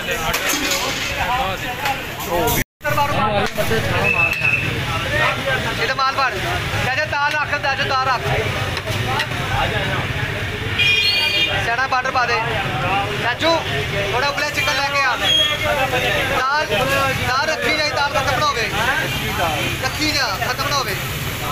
माल भर जैसे तार रख जैसे तार रख सेना बार्डर पा दे चाचू थोड़ा उबले चिकन लेके आ दाल दाल रखी जाए दाल खत्म ना होवे रखी जा खत्म ना होवे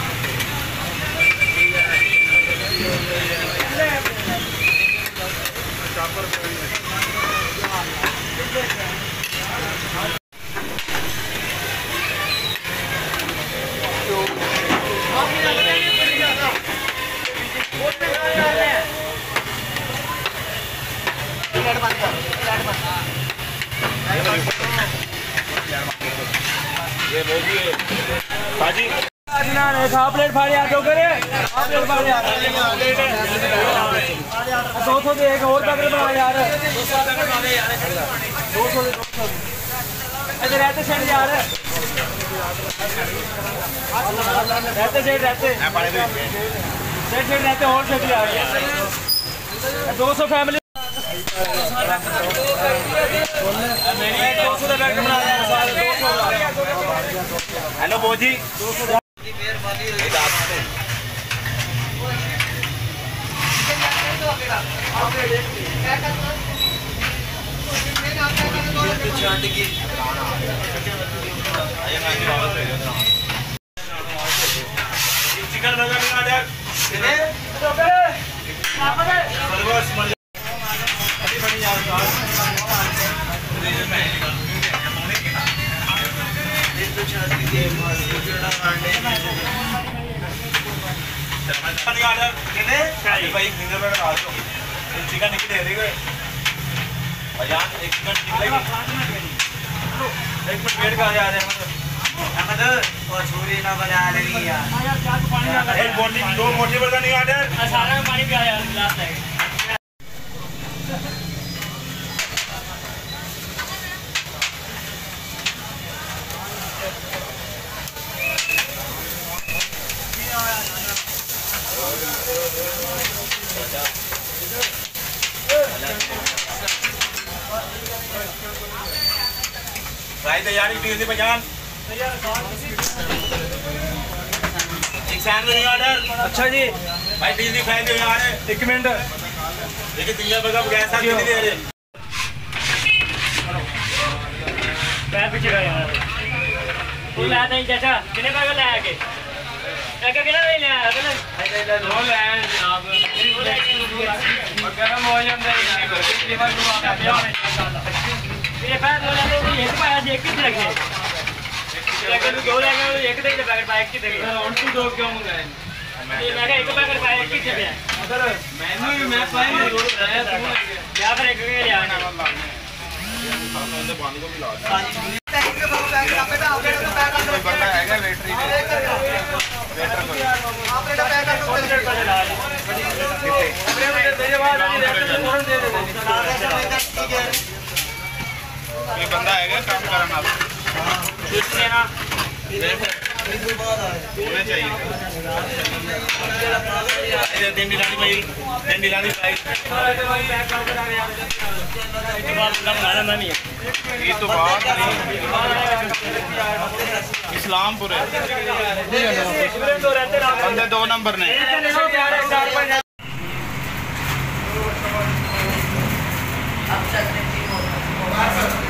खा प्लेट फाड़ी आ दो करे प्लेट फाड़ी आ 200 के एक और पैकेट बना यार 200 ऐसे रहते सेठ यार रहते सेठ रहते और सेठ यार 200 फैमिली हेलो बोजी चिकन चिकन दे देंगे एक मिनट वेट कर यार अहमद और छुरी ना बजा लगी यार एक बोटी दो मोटी बर्तन नहीं आते सारा में पानी पिया यार गिलास लेके फ्राई तैयारी टील दी पहचान एक सैंडविच ऑर्डर अच्छा जी भाई टील दी फ्राई दे यार एक मिनट देखिए तीन बगा गैस साथ नहीं दे रहे पैर पीछे का यार तू ला नहीं चाचा कितने पैसे ले आके एक कितना नहीं ले आया बोले लो ले जनाब गरम हो जाता है इसलिए बार को आता है ये पैर लो ले एक पाया एक ही रखे लेकिन दो लेगा एक दे पैकेट पाया एक ही देगा और तू दो क्यों मंगाए ये मैं एक पैकेट पाया एक ही दे अगर मैं पाया दो आया तू या फिर एक के ले आना पानी को मिला पैकेट के पैकेट बेटा अपडेट तो पैक कर बंदा हैगा वेटर ही वेटर को अपडेट पैक कर मेरे बाद फौरन दे दे ये बंदा है काम करना आप कितने ना होने चाहिए ये तीन दिलानी भाई तीन दिलानी भाई ये तो बात नहीं इस्लामपुर है बंदे 2 नंबर ने